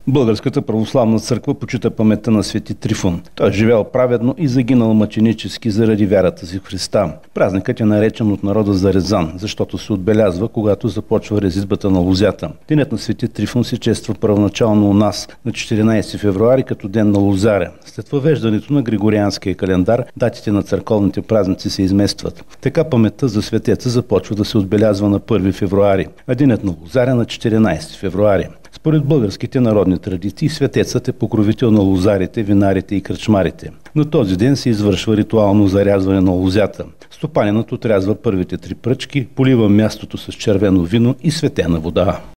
Българската православна църква почита паметта на свети Трифон. Той е живял праведно и загинал мъченически заради вярата си в Христа. Празникът е наречен от народа за Резан, защото се отбелязва, когато започва резидбата на лозята. Денят на свети Трифон се чества първоначално у нас на 14 февруари като ден на лозаря. След въвеждането на Григорианския календар, датите на църковните празници се изместват. Така паметта за светеца започва да се отбелязва на 1 февруари, а денят на лозаря на 14 февруари. Според българските народни традиции, светецът е покровител на лозарите, винарите и кръчмарите. На този ден се извършва ритуално зарязване на лозята. Стопанинът отрязва първите 3 пръчки, полива мястото с червено вино и светена вода.